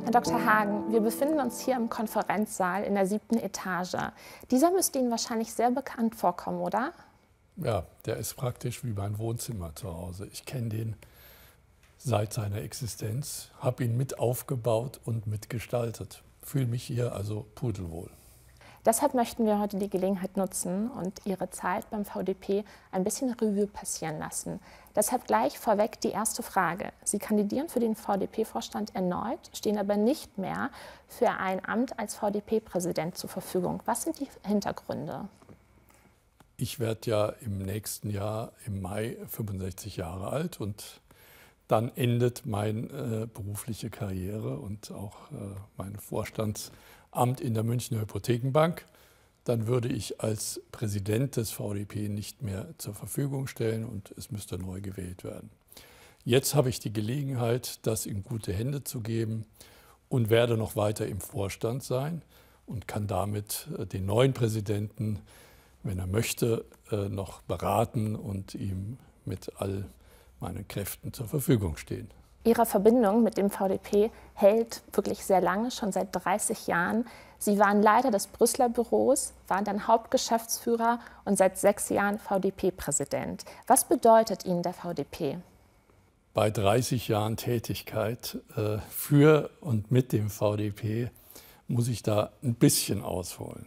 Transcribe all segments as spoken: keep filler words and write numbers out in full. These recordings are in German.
Herr Doktor Hagen, wir befinden uns hier im Konferenzsaal in der siebten Etage. Dieser müsste Ihnen wahrscheinlich sehr bekannt vorkommen, oder? Ja, der ist praktisch wie mein Wohnzimmer zu Hause. Ich kenne den seit seiner Existenz, habe ihn mit aufgebaut und mitgestaltet. Fühle mich hier also pudelwohl. Deshalb möchten wir heute die Gelegenheit nutzen und Ihre Zeit beim V D P ein bisschen Revue passieren lassen. Deshalb gleich vorweg die erste Frage. Sie kandidieren für den V D P-Vorstand erneut, stehen aber nicht mehr für ein Amt als V D P-Präsident zur Verfügung. Was sind die Hintergründe? Ich werde ja im nächsten Jahr im Mai fünfundsechzig Jahre alt und dann endet meine äh, berufliche Karriere und auch äh, mein Vorstandsamt in der Münchner Hypothekenbank. Dann würde ich als Präsident des V D P nicht mehr zur Verfügung stellen und es müsste neu gewählt werden. Jetzt habe ich die Gelegenheit, das in gute Hände zu geben und werde noch weiter im Vorstand sein und kann damit äh, den neuen Präsidenten, wenn er möchte, äh, noch beraten und ihm mit all meinen Kräften zur Verfügung stehen. Ihre Verbindung mit dem V D P hält wirklich sehr lange, schon seit dreißig Jahren. Sie waren Leiter des Brüsseler Büros, waren dann Hauptgeschäftsführer und seit sechs Jahren V D P-Präsident. Was bedeutet Ihnen der V D P? Bei dreißig Jahren Tätigkeit äh, für und mit dem V D P muss ich da ein bisschen ausholen.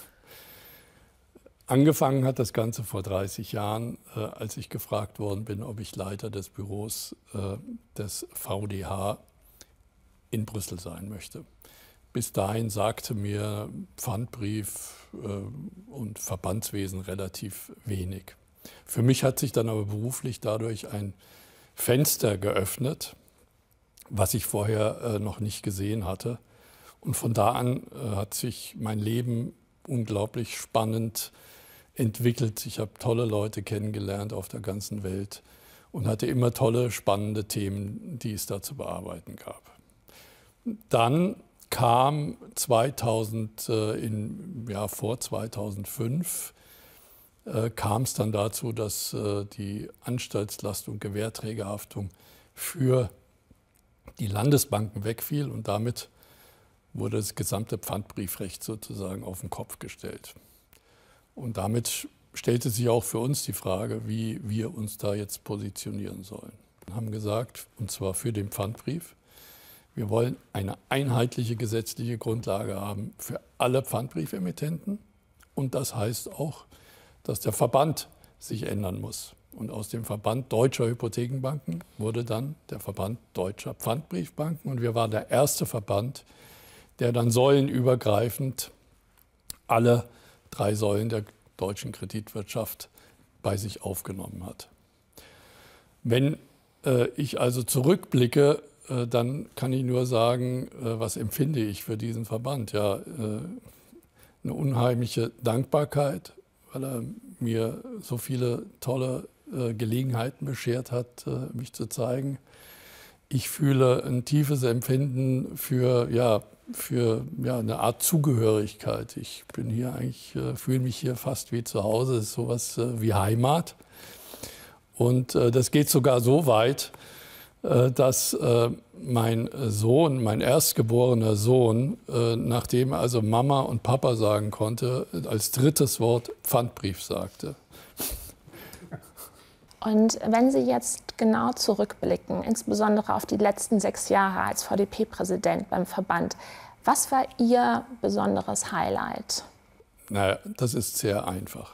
Angefangen hat das Ganze vor dreißig Jahren, äh, als ich gefragt worden bin, ob ich Leiter des Büros äh, des V D H in Brüssel sein möchte. Bis dahin sagte mir Pfandbrief äh, und Verbandswesen relativ wenig. Für mich hat sich dann aber beruflich dadurch ein Fenster geöffnet, was ich vorher äh, noch nicht gesehen hatte. Und von da an äh, hat sich mein Leben unglaublich spannend entwickelt. Ich habe tolle Leute kennengelernt auf der ganzen Welt und hatte immer tolle, spannende Themen, die es da zu bearbeiten gab. Dann kam zweitausend, äh, in, ja, vor zweitausendfünf äh, kam es dann dazu, dass äh, die Anstaltslastung, Gewährträgerhaftung für die Landesbanken wegfiel und damit wurde das gesamte Pfandbriefrecht sozusagen auf den Kopf gestellt. Und damit stellte sich auch für uns die Frage, wie wir uns da jetzt positionieren sollen. Wir haben gesagt, und zwar für den Pfandbrief, wir wollen eine einheitliche gesetzliche Grundlage haben für alle Pfandbriefemittenten. Und das heißt auch, dass der Verband sich ändern muss. Und aus dem Verband Deutscher Hypothekenbanken wurde dann der Verband Deutscher Pfandbriefbanken. Und wir waren der erste Verband, der dann säulenübergreifend alle drei Säulen der deutschen Kreditwirtschaft bei sich aufgenommen hat. Wenn äh, ich also zurückblicke, äh, dann kann ich nur sagen, äh, was empfinde ich für diesen Verband? Ja, äh, eine unheimliche Dankbarkeit, weil er mir so viele tolle äh, Gelegenheiten beschert hat, äh, mich zu zeigen. Ich fühle ein tiefes Empfinden für, ja, für ja, eine Art Zugehörigkeit. Ich bin hier eigentlich, äh, fühle mich hier fast wie zu Hause. Es ist sowas äh, wie Heimat. Und äh, das geht sogar so weit, äh, dass äh, mein Sohn, mein erstgeborener Sohn, äh, nachdem also Mama und Papa sagen konnte, als drittes Wort Pfandbrief sagte. Und wenn Sie jetzt genau zurückblicken, insbesondere auf die letzten sechs Jahre als V D P-Präsident beim Verband, was war Ihr besonderes Highlight? Naja, das ist sehr einfach.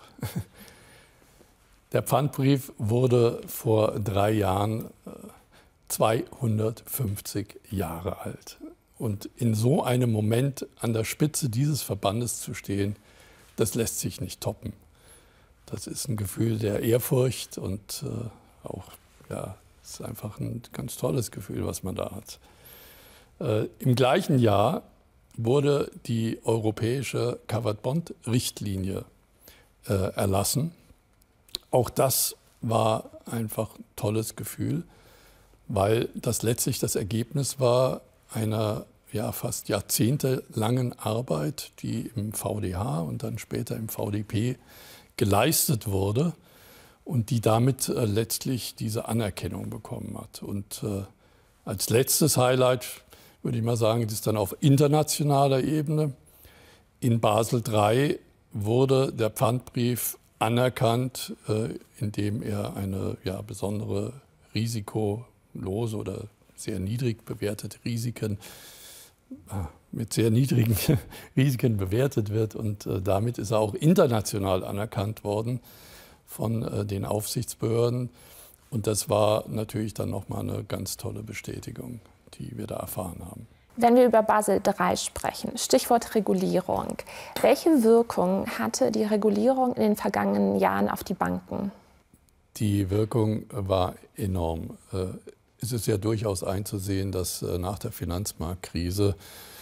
Der Pfandbrief wurde vor drei Jahren zweihundertfünfzig Jahre alt. Und in so einem Moment an der Spitze dieses Verbandes zu stehen, das lässt sich nicht toppen. Das ist ein Gefühl der Ehrfurcht und äh, auch, ja, es ist einfach ein ganz tolles Gefühl, was man da hat. Äh, Im gleichen Jahr wurde die europäische Covered Bond Richtlinie äh, erlassen. Auch das war einfach ein tolles Gefühl, weil das letztlich das Ergebnis war einer ja, fast jahrzehntelangen Arbeit, die im V D H und dann später im V D P geleistet wurde und die damit äh, letztlich diese Anerkennung bekommen hat. Und äh, als letztes Highlight würde ich mal sagen, das ist dann auf internationaler Ebene. In Basel drei wurde der Pfandbrief anerkannt, äh, indem er eine ja, besondere risikolose oder sehr niedrig bewertete Risiken mit sehr niedrigen Risiken bewertet wird. Und äh, damit ist er auch international anerkannt worden von äh, den Aufsichtsbehörden. Und das war natürlich dann nochmal eine ganz tolle Bestätigung, die wir da erfahren haben. Wenn wir über Basel drei sprechen, Stichwort Regulierung. Welche Wirkung hatte die Regulierung in den vergangenen Jahren auf die Banken? Die Wirkung war enorm. Es ist ja durchaus einzusehen, dass nach der Finanzmarktkrise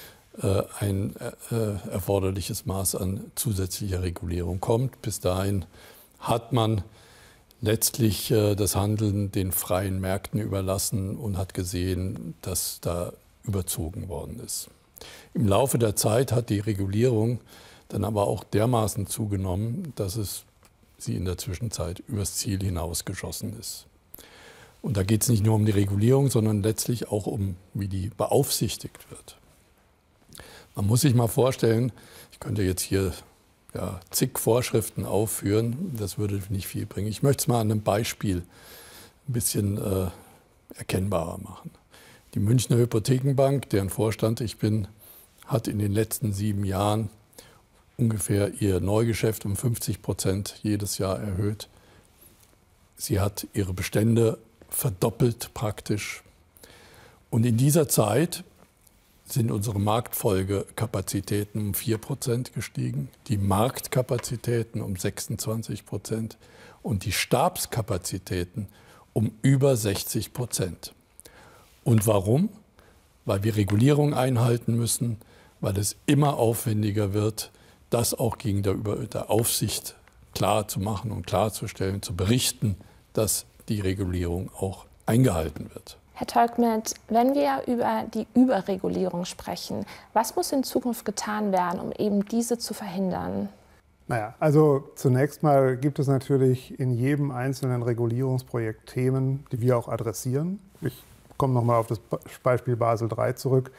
ein erforderliches Maß an zusätzlicher Regulierung kommt. Bis dahin hat man letztlich das Handeln den freien Märkten überlassen und hat gesehen, dass da überzogen worden ist. Im Laufe der Zeit hat die Regulierung dann aber auch dermaßen zugenommen, dass es sie in der Zwischenzeit übers Ziel hinausgeschossen ist. Und da geht es nicht nur um die Regulierung, sondern letztlich auch um, wie die beaufsichtigt wird. Man muss sich mal vorstellen, ich könnte jetzt hier ja, zig Vorschriften aufführen, das würde nicht viel bringen. Ich möchte es mal an einem Beispiel ein bisschen äh, erkennbarer machen. Die Münchner Hypothekenbank, deren Vorstand ich bin, hat in den letzten sieben Jahren ungefähr ihr Neugeschäft um fünfzig Prozent jedes Jahr erhöht. Sie hat ihre Bestände verdoppelt praktisch. Und in dieser Zeit sind unsere Marktfolgekapazitäten um vier Prozent gestiegen, die Marktkapazitäten um sechsundzwanzig Prozent und die Stabskapazitäten um über sechzig Prozent. Und warum? Weil wir Regulierung einhalten müssen, weil es immer aufwendiger wird, das auch gegenüber der Aufsicht klar zu machen und klarzustellen, zu berichten, dass die Regulierung auch eingehalten wird. Herr Tolkmet, wenn wir über die Überregulierung sprechen, was muss in Zukunft getan werden, um eben diese zu verhindern? Naja, also zunächst mal gibt es natürlich in jedem einzelnen Regulierungsprojekt Themen, die wir auch adressieren. Ich komme nochmal auf das Beispiel Basel drei zurück.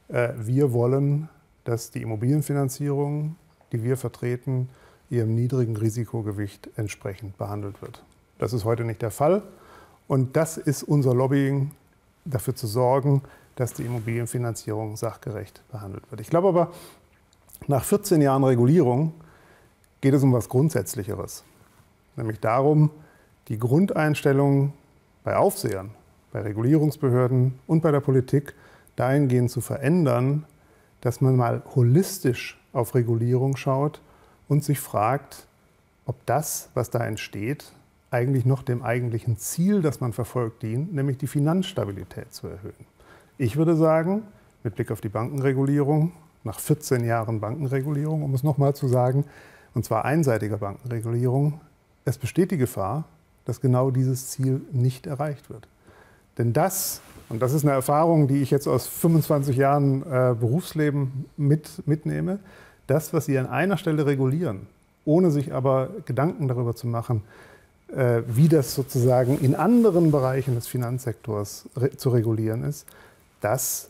Wir wollen, dass die Immobilienfinanzierung, die wir vertreten, ihrem niedrigen Risikogewicht entsprechend behandelt wird. Das ist heute nicht der Fall. Und das ist unser Lobbying, dafür zu sorgen, dass die Immobilienfinanzierung sachgerecht behandelt wird. Ich glaube aber, nach vierzehn Jahren Regulierung geht es um etwas Grundsätzlicheres. Nämlich darum, die Grundeinstellung bei Aufsehern, bei Regulierungsbehörden und bei der Politik dahingehend zu verändern, dass man mal holistisch auf Regulierung schaut und sich fragt, ob das, was da entsteht, eigentlich noch dem eigentlichen Ziel, das man verfolgt, dient, nämlich die Finanzstabilität zu erhöhen. Ich würde sagen, mit Blick auf die Bankenregulierung, nach vierzehn Jahren Bankenregulierung, um es nochmal zu sagen, und zwar einseitiger Bankenregulierung, es besteht die Gefahr, dass genau dieses Ziel nicht erreicht wird. Denn das, und das ist eine Erfahrung, die ich jetzt aus fünfundzwanzig Jahren äh, Berufsleben mit, mitnehme, das, was Sie an einer Stelle regulieren, ohne sich aber Gedanken darüber zu machen, äh, wie das sozusagen in anderen Bereichen des Finanzsektors re- zu regulieren ist, das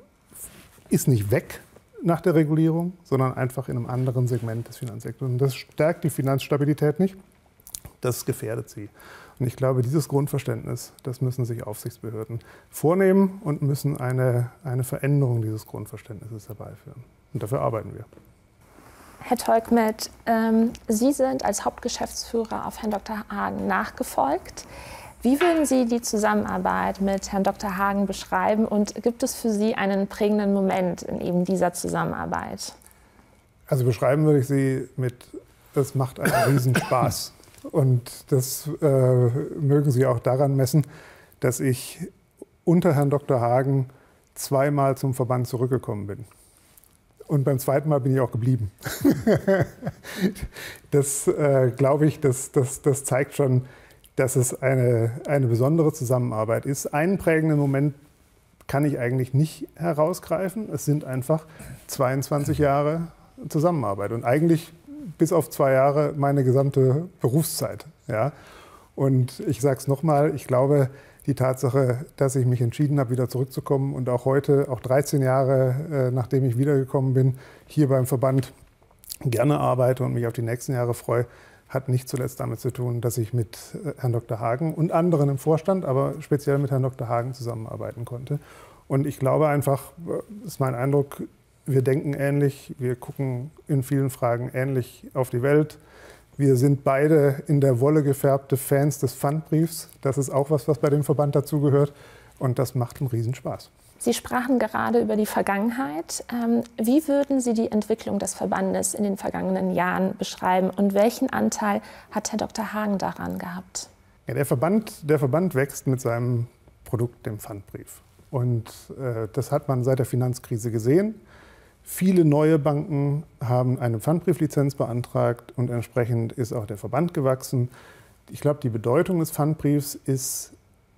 ist nicht weg nach der Regulierung, sondern einfach in einem anderen Segment des Finanzsektors. Und das stärkt die Finanzstabilität nicht, das gefährdet sie. Und ich glaube, dieses Grundverständnis, das müssen sich Aufsichtsbehörden vornehmen und müssen eine, eine Veränderung dieses Grundverständnisses herbeiführen. Und dafür arbeiten wir. Herr Tolkmet, ähm, Sie sind als Hauptgeschäftsführer auf Herrn Doktor Hagen nachgefolgt. Wie würden Sie die Zusammenarbeit mit Herrn Doktor Hagen beschreiben und gibt es für Sie einen prägenden Moment in eben dieser Zusammenarbeit? Also beschreiben würde ich sie mit, es macht einen Riesenspaß. Und das äh, mögen Sie auch daran messen, dass ich unter Herrn Doktor Hagen zweimal zum Verband zurückgekommen bin. Und beim zweiten Mal bin ich auch geblieben. Das äh, glaube ich, das, das, das zeigt schon, dass es eine, eine besondere Zusammenarbeit ist. Einen prägenden Moment kann ich eigentlich nicht herausgreifen. Es sind einfach zweiundzwanzig Jahre Zusammenarbeit und eigentlich bis auf zwei Jahre meine gesamte Berufszeit. Ja? Und ich sage es nochmal, ich glaube, die Tatsache, dass ich mich entschieden habe, wieder zurückzukommen und auch heute, auch dreizehn Jahre äh, nachdem ich wiedergekommen bin, hier beim Verband gerne arbeite und mich auf die nächsten Jahre freue, hat nicht zuletzt damit zu tun, dass ich mit Herrn Doktor Hagen und anderen im Vorstand, aber speziell mit Herrn Doktor Hagen zusammenarbeiten konnte. Und ich glaube einfach, das ist mein Eindruck, wir denken ähnlich, wir gucken in vielen Fragen ähnlich auf die Welt. Wir sind beide in der Wolle gefärbte Fans des Pfandbriefs. Das ist auch was, was bei dem Verband dazugehört. Und das macht einen Riesenspaß. Sie sprachen gerade über die Vergangenheit. Wie würden Sie die Entwicklung des Verbandes in den vergangenen Jahren beschreiben? Und welchen Anteil hat Herr Doktor Hagen daran gehabt? Ja, der Verband, der Verband wächst mit seinem Produkt, dem Pfandbrief. Und äh, das hat man seit der Finanzkrise gesehen. Viele neue Banken haben eine Pfandbrieflizenz beantragt und entsprechend ist auch der Verband gewachsen. Ich glaube, die Bedeutung des Pfandbriefs ist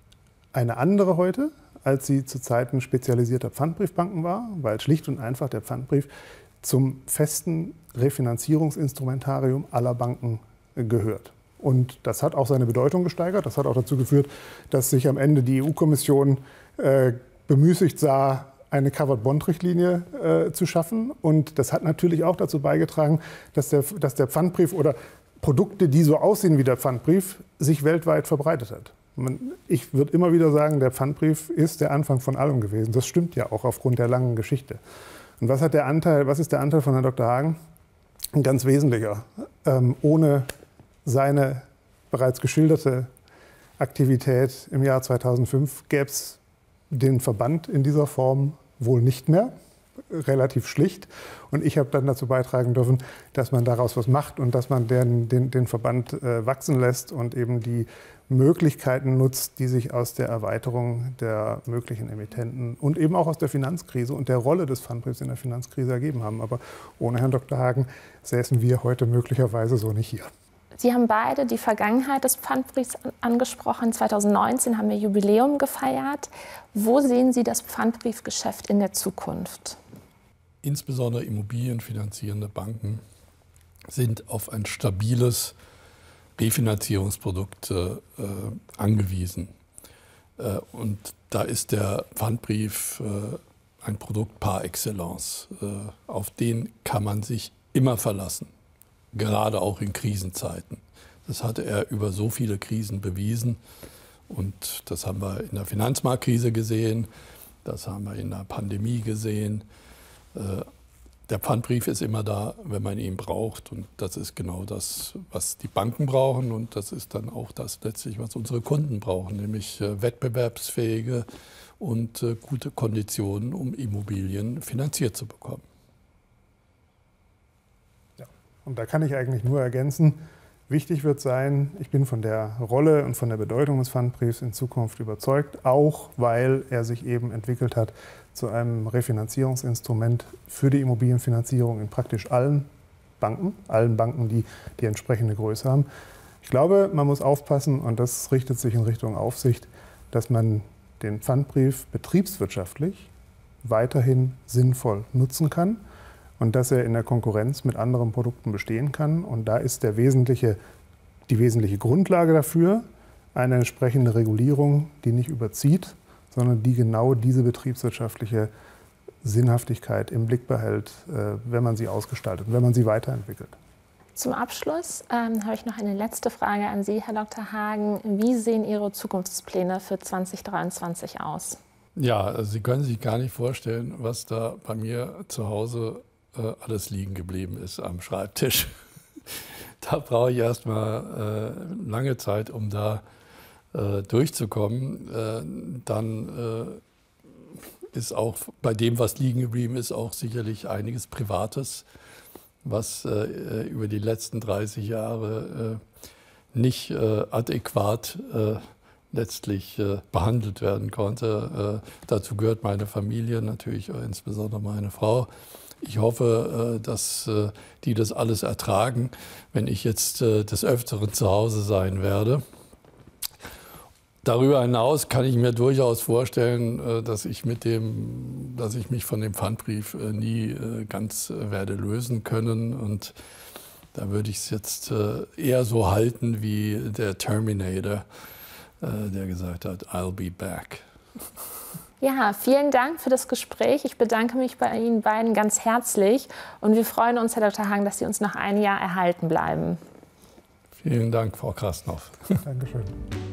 eine andere heute, als sie zu Zeiten spezialisierter Pfandbriefbanken war, weil schlicht und einfach der Pfandbrief zum festen Refinanzierungsinstrumentarium aller Banken gehört. Und das hat auch seine Bedeutung gesteigert. Das hat auch dazu geführt, dass sich am Ende die E U-Kommission äh, bemüßigt sah, eine Covered-Bond-Richtlinie äh, zu schaffen. Und das hat natürlich auch dazu beigetragen, dass der, dass der Pfandbrief oder Produkte, die so aussehen wie der Pfandbrief, sich weltweit verbreitet hat. Man, ich würde immer wieder sagen, der Pfandbrief ist der Anfang von allem gewesen. Das stimmt ja auch aufgrund der langen Geschichte. Und was, hat der Anteil, was ist der Anteil von Herrn Doktor Hagen? Ein ganz wesentlicher. Ähm, ohne seine bereits geschilderte Aktivität im Jahr zweitausendfünf gäbe es den Verband in dieser Form wohl nicht mehr, relativ schlicht. Und ich habe dann dazu beitragen dürfen, dass man daraus was macht und dass man den, den, den Verband äh, wachsen lässt und eben die Möglichkeiten nutzt, die sich aus der Erweiterung der möglichen Emittenten und eben auch aus der Finanzkrise und der Rolle des Pfandbriefs in der Finanzkrise ergeben haben. Aber ohne Herrn Doktor Hagen säßen wir heute möglicherweise so nicht hier. Sie haben beide die Vergangenheit des Pfandbriefs angesprochen. zweitausendneunzehn haben wir Jubiläum gefeiert. Wo sehen Sie das Pfandbriefgeschäft in der Zukunft? Insbesondere immobilienfinanzierende Banken sind auf ein stabiles Refinanzierungsprodukt äh, angewiesen. Äh, und da ist der Pfandbrief äh, ein Produkt par excellence. Äh, auf den kann man sich immer verlassen. Gerade auch in Krisenzeiten. Das hatte er über so viele Krisen bewiesen. Und das haben wir in der Finanzmarktkrise gesehen, das haben wir in der Pandemie gesehen. Der Pfandbrief ist immer da, wenn man ihn braucht. Und das ist genau das, was die Banken brauchen. Und das ist dann auch das letztlich, was unsere Kunden brauchen, nämlich wettbewerbsfähige und gute Konditionen, um Immobilien finanziert zu bekommen. Und da kann ich eigentlich nur ergänzen, wichtig wird sein, ich bin von der Rolle und von der Bedeutung des Pfandbriefs in Zukunft überzeugt, auch weil er sich eben entwickelt hat zu einem Refinanzierungsinstrument für die Immobilienfinanzierung in praktisch allen Banken, allen Banken, die die entsprechende Größe haben. Ich glaube, man muss aufpassen, und das richtet sich in Richtung Aufsicht, dass man den Pfandbrief betriebswirtschaftlich weiterhin sinnvoll nutzen kann. Und dass er in der Konkurrenz mit anderen Produkten bestehen kann. Und da ist der wesentliche, die wesentliche Grundlage dafür eine entsprechende Regulierung, die nicht überzieht, sondern die genau diese betriebswirtschaftliche Sinnhaftigkeit im Blick behält, wenn man sie ausgestaltet, wenn man sie weiterentwickelt. Zum Abschluss ähm, habe ich noch eine letzte Frage an Sie, Herr Doktor Hagen. Wie sehen Ihre Zukunftspläne für zweitausenddreiundzwanzig aus? Ja, also Sie können sich gar nicht vorstellen, was da bei mir zu Hause alles liegen geblieben ist am Schreibtisch. Da brauche ich erst mal äh, lange Zeit, um da äh, durchzukommen. Äh, dann äh, ist auch bei dem, was liegen geblieben ist, auch sicherlich einiges Privates, was äh, über die letzten dreißig Jahre äh, nicht äh, adäquat äh, letztlich äh, behandelt werden konnte. Äh, dazu gehört meine Familie, natürlich äh, insbesondere meine Frau. Ich hoffe, dass die das alles ertragen, wenn ich jetzt des Öfteren zu Hause sein werde. Darüber hinaus kann ich mir durchaus vorstellen, dass ich, mit dem, dass ich mich von dem Pfandbrief nie ganz werde lösen können. Und da würde ich es jetzt eher so halten wie der Terminator. äh, der gesagt hat, I'll be back. Ja, vielen Dank für das Gespräch. Ich bedanke mich bei Ihnen beiden ganz herzlich und wir freuen uns, Herr Doktor Hang, dass Sie uns noch ein Jahr erhalten bleiben. Vielen Dank, Frau Krasnoff. Dankeschön.